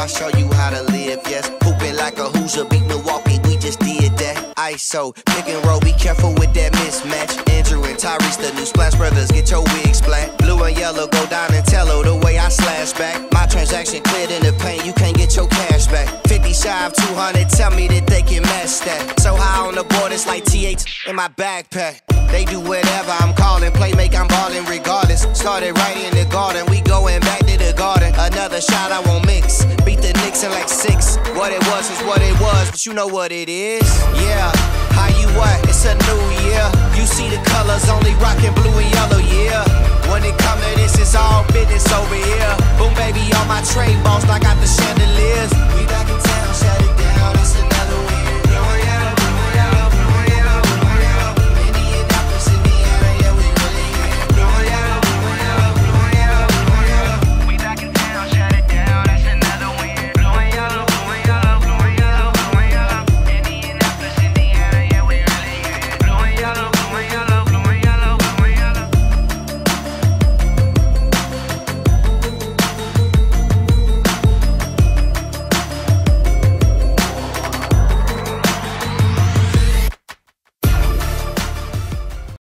show you how to live, yes. Hooping like a Hoosier, beat Milwaukee, we just did that. ISO, pick and roll, be careful with that mismatch. Andrew and Tyrese, the new Splash Brothers, get your wig splat. Blue and yellow, go down and tell her the way I slash back. My transaction cleared in the paint, you can't get your cash back. 50 shy of 200, tell me that they can match that. So high on the board, it's like TH in my backpack. They do whatever, I'm calling, play make, I'm ballin' regardless. Started right in the garden, we going back to the garden. Another shot, I won't mix. Beat the Knicks in like 6. What it was is what it was, but you know what it is. Yeah, how you what? It's a new year. You see the color